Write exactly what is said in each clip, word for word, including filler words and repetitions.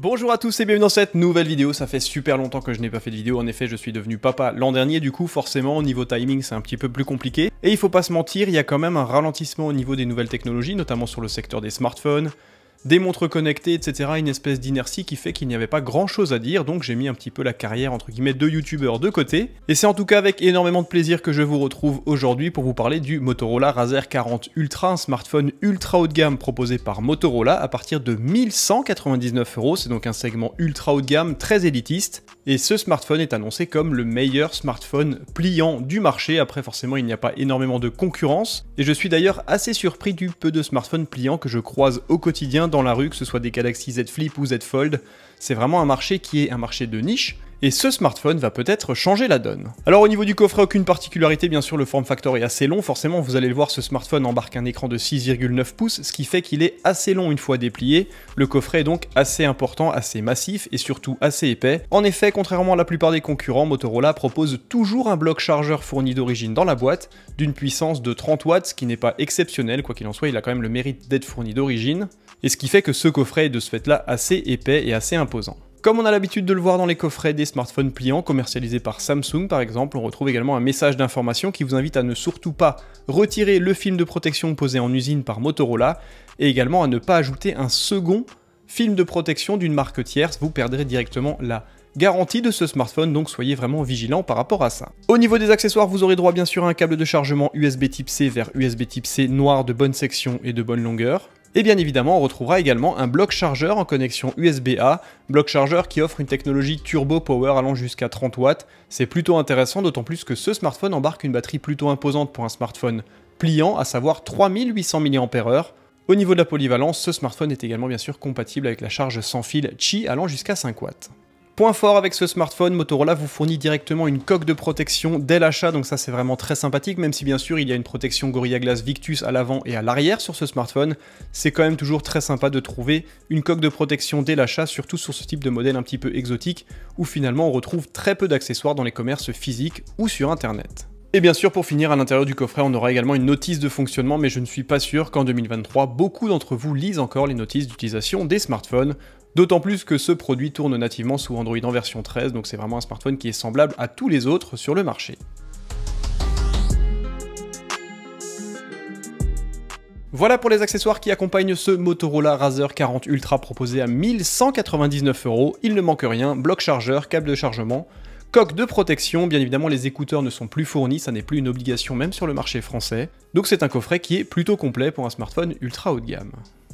Bonjour à tous et bienvenue dans cette nouvelle vidéo. Ça fait super longtemps que je n'ai pas fait de vidéo. En effet, je suis devenu papa l'an dernier, du coup forcément au niveau timing c'est un petit peu plus compliqué. Et il faut pas se mentir, il y a quand même un ralentissement au niveau des nouvelles technologies, notamment sur le secteur des smartphones, des montres connectées, et cetera. Une espèce d'inertie qui fait qu'il n'y avait pas grand chose à dire, donc j'ai mis un petit peu la carrière entre guillemets de youtubeur de côté. Et c'est en tout cas avec énormément de plaisir que je vous retrouve aujourd'hui pour vous parler du Motorola Razr quarante Ultra, un smartphone ultra haut de gamme proposé par Motorola à partir de mille cent quatre-vingt-dix-neuf euros. C'est donc un segment ultra haut de gamme très élitiste. Et ce smartphone est annoncé comme le meilleur smartphone pliant du marché. Après forcément il n'y a pas énormément de concurrence. Et je suis d'ailleurs assez surpris du peu de smartphones pliants que je croise au quotidien dans la rue, que ce soit des Galaxy Z Flip ou Z Fold. C'est vraiment un marché qui est un marché de niche. Et ce smartphone va peut-être changer la donne. Alors au niveau du coffret, aucune particularité, bien sûr le form factor est assez long, forcément vous allez le voir, ce smartphone embarque un écran de six virgule neuf pouces, ce qui fait qu'il est assez long une fois déplié. Le coffret est donc assez important, assez massif et surtout assez épais. En effet, contrairement à la plupart des concurrents, Motorola propose toujours un bloc chargeur fourni d'origine dans la boîte, d'une puissance de trente watts, ce qui n'est pas exceptionnel, quoi qu'il en soit, il a quand même le mérite d'être fourni d'origine, et ce qui fait que ce coffret est de ce fait-là assez épais et assez imposant. Comme on a l'habitude de le voir dans les coffrets des smartphones pliants commercialisés par Samsung par exemple, on retrouve également un message d'information qui vous invite à ne surtout pas retirer le film de protection posé en usine par Motorola et également à ne pas ajouter un second film de protection d'une marque tierce, vous perdrez directement la garantie de ce smartphone, donc soyez vraiment vigilants par rapport à ça. Au niveau des accessoires, vous aurez droit bien sûr à un câble de chargement U S B type C vers U S B type C noir de bonne section et de bonne longueur. Et bien évidemment, on retrouvera également un bloc chargeur en connexion U S B A, bloc chargeur qui offre une technologie Turbo Power allant jusqu'à trente watts. C'est plutôt intéressant, d'autant plus que ce smartphone embarque une batterie plutôt imposante pour un smartphone pliant, à savoir trois mille huit cents milliampères heure. Au niveau de la polyvalence, ce smartphone est également bien sûr compatible avec la charge sans fil Qi allant jusqu'à cinq watts. Point fort avec ce smartphone, Motorola vous fournit directement une coque de protection dès l'achat, donc ça c'est vraiment très sympathique, même si bien sûr il y a une protection Gorilla Glass Victus à l'avant et à l'arrière sur ce smartphone, c'est quand même toujours très sympa de trouver une coque de protection dès l'achat, surtout sur ce type de modèle un petit peu exotique, où finalement on retrouve très peu d'accessoires dans les commerces physiques ou sur internet. Et bien sûr, pour finir, à l'intérieur du coffret, on aura également une notice de fonctionnement, mais je ne suis pas sûr qu'en deux mille vingt-trois, beaucoup d'entre vous lisent encore les notices d'utilisation des smartphones. D'autant plus que ce produit tourne nativement sous Android en version treize, donc c'est vraiment un smartphone qui est semblable à tous les autres sur le marché. Voilà pour les accessoires qui accompagnent ce Motorola Razr quarante Ultra proposé à mille cent quatre-vingt-dix-neuf euros. Il ne manque rien, bloc chargeur, câble de chargement, coque de protection, bien évidemment les écouteurs ne sont plus fournis, ça n'est plus une obligation même sur le marché français. Donc c'est un coffret qui est plutôt complet pour un smartphone ultra haut de gamme.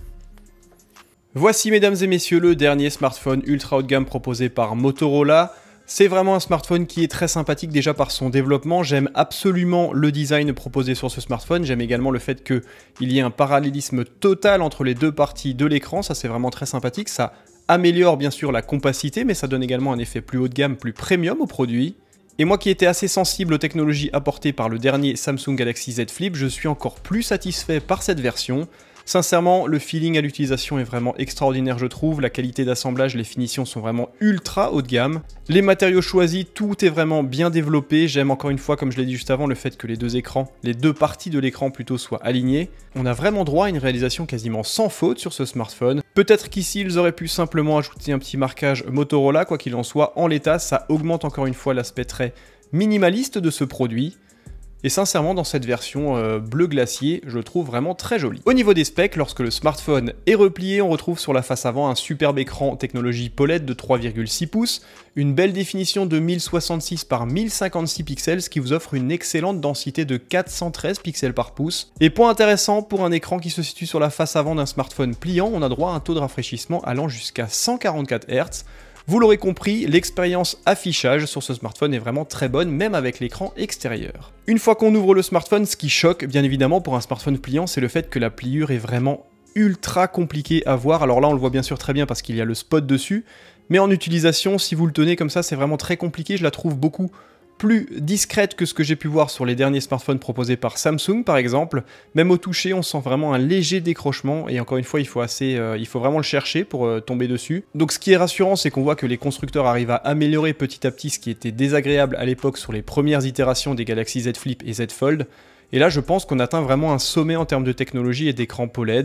Voici mesdames et messieurs le dernier smartphone ultra haut de gamme proposé par Motorola. C'est vraiment un smartphone qui est très sympathique déjà par son développement, j'aime absolument le design proposé sur ce smartphone, j'aime également le fait qu'il y ait un parallélisme total entre les deux parties de l'écran, ça c'est vraiment très sympathique, ça améliore bien sûr la compacité mais ça donne également un effet plus haut de gamme, plus premium au produit. Et moi qui étais assez sensible aux technologies apportées par le dernier Samsung Galaxy Z Flip, je suis encore plus satisfait par cette version. Sincèrement, le feeling à l'utilisation est vraiment extraordinaire je trouve, la qualité d'assemblage, les finitions sont vraiment ultra haut de gamme. Les matériaux choisis, tout est vraiment bien développé, j'aime encore une fois comme je l'ai dit juste avant le fait que les deux écrans, les deux parties de l'écran plutôt soient alignées. On a vraiment droit à une réalisation quasiment sans faute sur ce smartphone. Peut-être qu'ici ils auraient pu simplement ajouter un petit marquage Motorola, quoi qu'il en soit, en l'état ça augmente encore une fois l'aspect très minimaliste de ce produit. Et sincèrement, dans cette version euh, bleu glacier, je le trouve vraiment très joli. Au niveau des specs, lorsque le smartphone est replié, on retrouve sur la face avant un superbe écran technologie P O L E D de trois virgule six pouces, une belle définition de mille soixante-six par mille cinquante-six pixels, ce qui vous offre une excellente densité de quatre cent treize pixels par pouce. Et point intéressant, pour un écran qui se situe sur la face avant d'un smartphone pliant, on a droit à un taux de rafraîchissement allant jusqu'à cent quarante-quatre hertz. Vous l'aurez compris, l'expérience affichage sur ce smartphone est vraiment très bonne, même avec l'écran extérieur. Une fois qu'on ouvre le smartphone, ce qui choque bien évidemment pour un smartphone pliant, c'est le fait que la pliure est vraiment ultra compliquée à voir. Alors là on le voit bien sûr très bien parce qu'il y a le spot dessus, mais en utilisation, si vous le tenez comme ça, c'est vraiment très compliqué, je la trouve beaucoup plus discrète que ce que j'ai pu voir sur les derniers smartphones proposés par Samsung par exemple. Même au toucher, on sent vraiment un léger décrochement et encore une fois, il faut, assez, euh, il faut vraiment le chercher pour euh, tomber dessus. Donc ce qui est rassurant, c'est qu'on voit que les constructeurs arrivent à améliorer petit à petit ce qui était désagréable à l'époque sur les premières itérations des Galaxy Z Flip et Z Fold. Et là, je pense qu'on atteint vraiment un sommet en termes de technologie et d'écran P O L E D.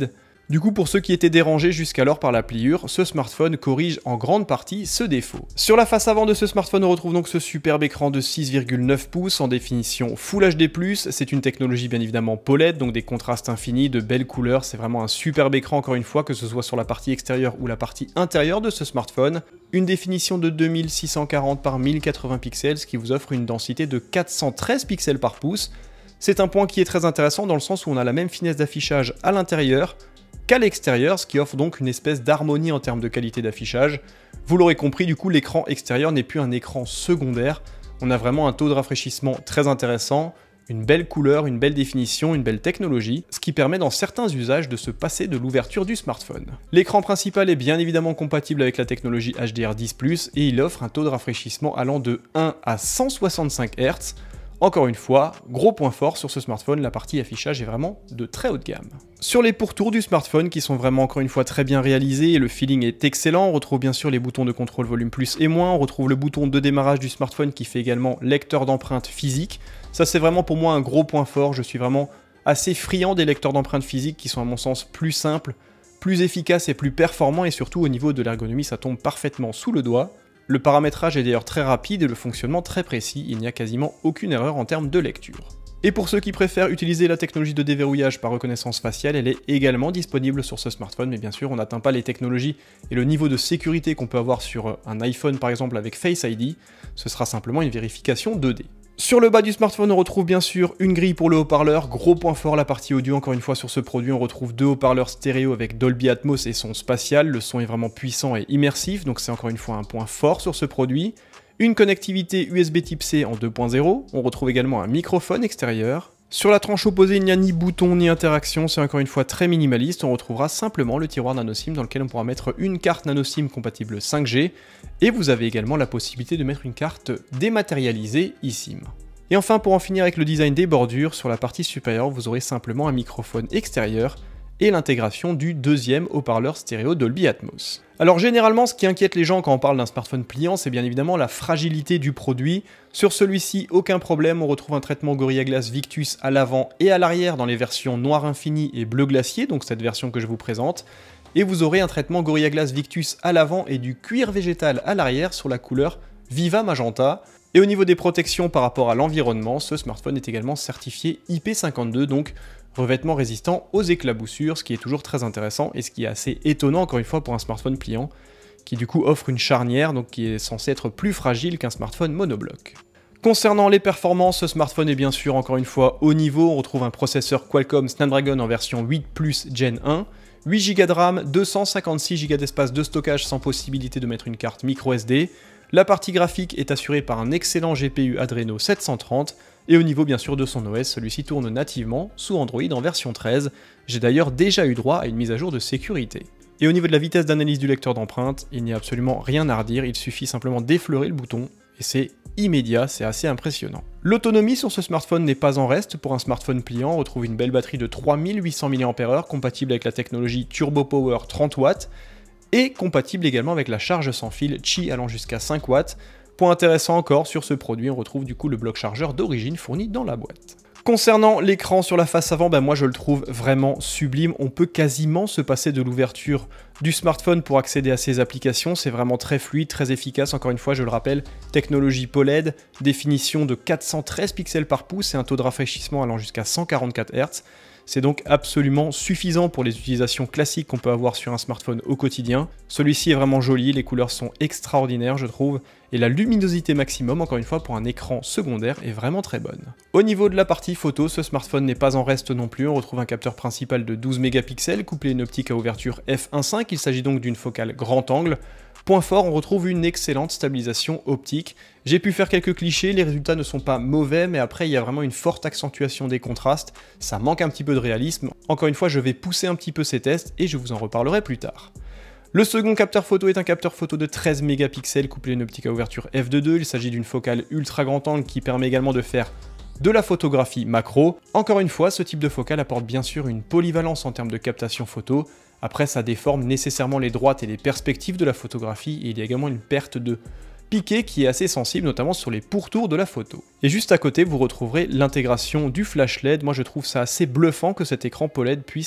Du coup, pour ceux qui étaient dérangés jusqu'alors par la pliure, ce smartphone corrige en grande partie ce défaut. Sur la face avant de ce smartphone, on retrouve donc ce superbe écran de six virgule neuf pouces en définition Full H D plus, c'est une technologie bien évidemment P O L E D, donc des contrastes infinis, de belles couleurs, c'est vraiment un superbe écran encore une fois, que ce soit sur la partie extérieure ou la partie intérieure de ce smartphone. Une définition de deux mille six cent quarante par mille quatre-vingts pixels, ce qui vous offre une densité de quatre cent treize pixels par pouce. C'est un point qui est très intéressant dans le sens où on a la même finesse d'affichage à l'intérieur qu'à l'extérieur, ce qui offre donc une espèce d'harmonie en termes de qualité d'affichage. Vous l'aurez compris, du coup, l'écran extérieur n'est plus un écran secondaire. On a vraiment un taux de rafraîchissement très intéressant, une belle couleur, une belle définition, une belle technologie, ce qui permet dans certains usages de se passer de l'ouverture du smartphone. L'écran principal est bien évidemment compatible avec la technologie H D R dix plus, et il offre un taux de rafraîchissement allant de un à cent soixante-cinq hertz. Encore une fois, gros point fort sur ce smartphone, la partie affichage est vraiment de très haut de gamme. Sur les pourtours du smartphone, qui sont vraiment encore une fois très bien réalisés et le feeling est excellent, on retrouve bien sûr les boutons de contrôle volume plus et moins, on retrouve le bouton de démarrage du smartphone qui fait également lecteur d'empreintes physiques. Ça c'est vraiment pour moi un gros point fort, je suis vraiment assez friand des lecteurs d'empreintes physiques qui sont à mon sens plus simples, plus efficaces et plus performants, et surtout au niveau de l'ergonomie ça tombe parfaitement sous le doigt. Le paramétrage est d'ailleurs très rapide et le fonctionnement très précis, il n'y a quasiment aucune erreur en termes de lecture. Et pour ceux qui préfèrent utiliser la technologie de déverrouillage par reconnaissance faciale, elle est également disponible sur ce smartphone, mais bien sûr on n'atteint pas les technologies et le niveau de sécurité qu'on peut avoir sur un iPhone par exemple avec Face I D, ce sera simplement une vérification deux D. Sur le bas du smartphone, on retrouve bien sûr une grille pour le haut-parleur, gros point fort la partie audio, encore une fois sur ce produit on retrouve deux haut-parleurs stéréo avec Dolby Atmos et son spatial, le son est vraiment puissant et immersif, donc c'est encore une fois un point fort sur ce produit. Une connectivité U S B Type C en deux point zéro, on retrouve également un microphone extérieur. Sur la tranche opposée, il n'y a ni bouton ni interaction, c'est encore une fois très minimaliste, on retrouvera simplement le tiroir nano SIM dans lequel on pourra mettre une carte nano SIM compatible cinq G, et vous avez également la possibilité de mettre une carte dématérialisée eSIM. Et enfin, pour en finir avec le design des bordures, sur la partie supérieure, vous aurez simplement un microphone extérieur et l'intégration du deuxième haut-parleur stéréo Dolby Atmos. Alors généralement, ce qui inquiète les gens quand on parle d'un smartphone pliant, c'est bien évidemment la fragilité du produit. Sur celui-ci, aucun problème, on retrouve un traitement Gorilla Glass Victus à l'avant et à l'arrière dans les versions noir infini et bleu glacier, donc cette version que je vous présente. Et vous aurez un traitement Gorilla Glass Victus à l'avant et du cuir végétal à l'arrière sur la couleur Viva Magenta. Et au niveau des protections par rapport à l'environnement, ce smartphone est également certifié I P cinquante-deux, donc revêtement résistant aux éclaboussures, ce qui est toujours très intéressant et ce qui est assez étonnant encore une fois pour un smartphone pliant, qui du coup offre une charnière, donc qui est censé être plus fragile qu'un smartphone monobloc. Concernant les performances, ce smartphone est bien sûr encore une fois haut niveau, on retrouve un processeur Qualcomm Snapdragon en version huit plus Gen un, huit giga de RAM, deux cent cinquante-six giga d'espace de stockage sans possibilité de mettre une carte micro S D. La partie graphique est assurée par un excellent G P U Adreno sept cent trente, et au niveau bien sûr de son O S, celui-ci tourne nativement sous Android en version treize. J'ai d'ailleurs déjà eu droit à une mise à jour de sécurité. Et au niveau de la vitesse d'analyse du lecteur d'empreintes, il n'y a absolument rien à redire, il suffit simplement d'effleurer le bouton, et c'est immédiat, c'est assez impressionnant. L'autonomie sur ce smartphone n'est pas en reste. Pour un smartphone pliant, on retrouve une belle batterie de trois mille huit cents milliampères heure compatible avec la technologie Turbo Power trente watts, et compatible également avec la charge sans fil Qi allant jusqu'à cinq watts. Point intéressant encore, sur ce produit, on retrouve du coup le bloc chargeur d'origine fourni dans la boîte. Concernant l'écran sur la face avant, ben moi je le trouve vraiment sublime, on peut quasiment se passer de l'ouverture du smartphone pour accéder à ces applications, c'est vraiment très fluide, très efficace, encore une fois je le rappelle, technologie P O L E D, définition de quatre cent treize pixels par pouce et un taux de rafraîchissement allant jusqu'à cent quarante-quatre hertz. C'est donc absolument suffisant pour les utilisations classiques qu'on peut avoir sur un smartphone au quotidien. Celui-ci est vraiment joli, les couleurs sont extraordinaires je trouve, et la luminosité maximum, encore une fois pour un écran secondaire, est vraiment très bonne. Au niveau de la partie photo, ce smartphone n'est pas en reste non plus, on retrouve un capteur principal de douze mégapixels, couplé à une optique à ouverture f un point cinq, il s'agit donc d'une focale grand angle. Point fort, on retrouve une excellente stabilisation optique. J'ai pu faire quelques clichés, les résultats ne sont pas mauvais, mais après il y a vraiment une forte accentuation des contrastes, ça manque un petit peu de réalisme. Encore une fois, je vais pousser un petit peu ces tests et je vous en reparlerai plus tard. Le second capteur photo est un capteur photo de treize mégapixels couplé à une optique à ouverture f deux point deux, il s'agit d'une focale ultra grand angle qui permet également de faire de la photographie macro. Encore une fois, ce type de focale apporte bien sûr une polyvalence en termes de captation photo. Après, ça déforme nécessairement les droites et les perspectives de la photographie, et il y a également une perte de piqué qui est assez sensible, notamment sur les pourtours de la photo. Et juste à côté, vous retrouverez l'intégration du flash L E D. Moi, je trouve ça assez bluffant que cet écran P O L E D puisse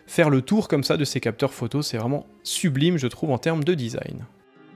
faire le tour comme ça de ces capteurs photo, c'est vraiment sublime je trouve en termes de design.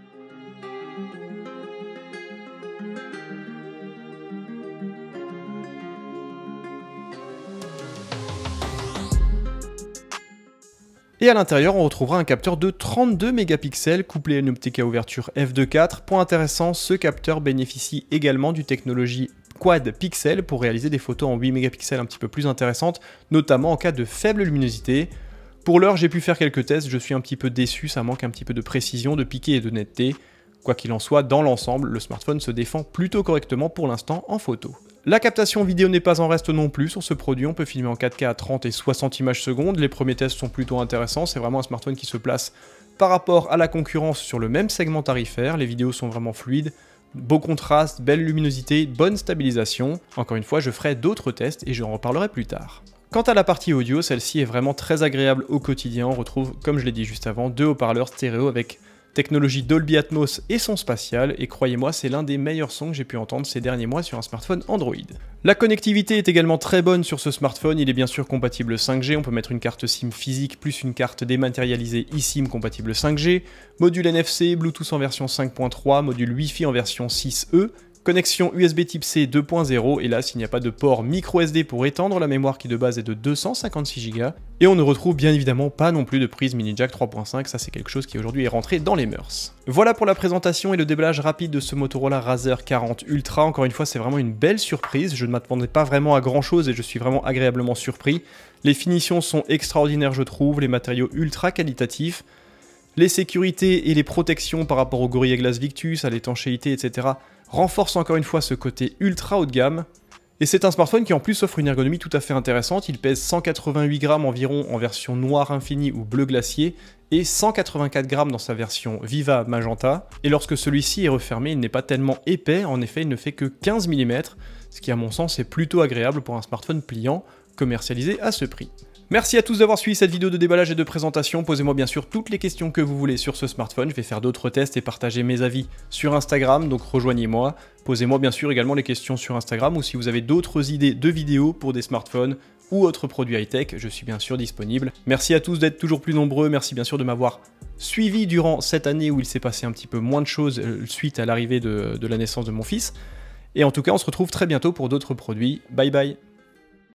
Et à l'intérieur, on retrouvera un capteur de trente-deux mégapixels couplé à une optique à ouverture f deux point quatre. Point intéressant, ce capteur bénéficie également du technologie quad pixel pour réaliser des photos en huit mégapixels un petit peu plus intéressantes, notamment en cas de faible luminosité. Pour l'heure, j'ai pu faire quelques tests, je suis un petit peu déçu, ça manque un petit peu de précision, de piqué et de netteté. Quoi qu'il en soit, dans l'ensemble, le smartphone se défend plutôt correctement pour l'instant en photo. La captation vidéo n'est pas en reste non plus sur ce produit, on peut filmer en quatre K à trente et soixante images secondes, les premiers tests sont plutôt intéressants, c'est vraiment un smartphone qui se place par rapport à la concurrence sur le même segment tarifaire, les vidéos sont vraiment fluides, beau contraste, belle luminosité, bonne stabilisation. Encore une fois, je ferai d'autres tests et j'en reparlerai plus tard. Quant à la partie audio, celle-ci est vraiment très agréable au quotidien, on retrouve, comme je l'ai dit juste avant, deux haut-parleurs stéréo avec technologie Dolby Atmos et son spatial, et croyez-moi, c'est l'un des meilleurs sons que j'ai pu entendre ces derniers mois sur un smartphone Android. La connectivité est également très bonne sur ce smartphone, il est bien sûr compatible cinq G, on peut mettre une carte SIM physique plus une carte dématérialisée eSIM compatible cinq G, module N F C, Bluetooth en version cinq point trois, module Wi-Fi en version six E, connexion U S B type C deux point zéro, et là s'il n'y a pas de port micro S D pour étendre la mémoire qui de base est de deux cent cinquante-six giga, et on ne retrouve bien évidemment pas non plus de prise mini jack trois point cinq, ça c'est quelque chose qui aujourd'hui est rentré dans les mœurs. Voilà pour la présentation et le déballage rapide de ce Motorola Razr quarante Ultra, encore une fois c'est vraiment une belle surprise, je ne m'attendais pas vraiment à grand chose et je suis vraiment agréablement surpris. Les finitions sont extraordinaires je trouve, les matériaux ultra qualitatifs, les sécurités et les protections par rapport au Gorilla Glass Victus, à l'étanchéité, et cetera renforcent encore une fois ce côté ultra haut de gamme. Et c'est un smartphone qui en plus offre une ergonomie tout à fait intéressante, il pèse cent quatre-vingt-huit grammes environ en version noir infini ou bleu glacier, et cent quatre-vingt-quatre grammes dans sa version Viva Magenta, et lorsque celui-ci est refermé, il n'est pas tellement épais, en effet il ne fait que quinze millimètres, ce qui à mon sens est plutôt agréable pour un smartphone pliant, commercialisé à ce prix. Merci à tous d'avoir suivi cette vidéo de déballage et de présentation, posez-moi bien sûr toutes les questions que vous voulez sur ce smartphone, je vais faire d'autres tests et partager mes avis sur Instagram, donc rejoignez-moi. Posez-moi bien sûr également les questions sur Instagram ou si vous avez d'autres idées de vidéos pour des smartphones ou autres produits high-tech, je suis bien sûr disponible. Merci à tous d'être toujours plus nombreux, merci bien sûr de m'avoir suivi durant cette année où il s'est passé un petit peu moins de choses suite à l'arrivée de, de la naissance de mon fils. Et en tout cas, on se retrouve très bientôt pour d'autres produits. Bye bye.